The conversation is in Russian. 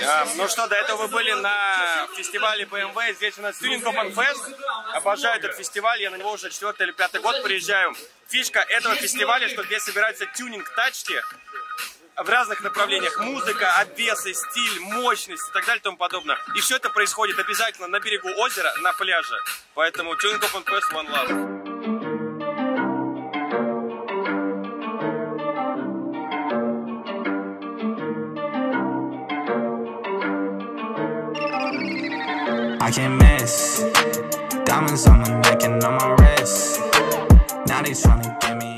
Ну что, до этого вы были на фестивале BMW. Здесь у нас Tuning Open Fest. Обожаю этот фестиваль, я на него уже 4-й или 5-й год приезжаю. Фишка этого фестиваля, что здесь собираются тюнинг-тачки в разных направлениях. Музыка, обвесы, стиль, мощность и так далее и тому подобное. И все это происходит обязательно на берегу озера, на пляже. Поэтому Tuning Open Fest One Love. I can't miss. Diamonds on my neck and on my wrist. Now they tryna get me.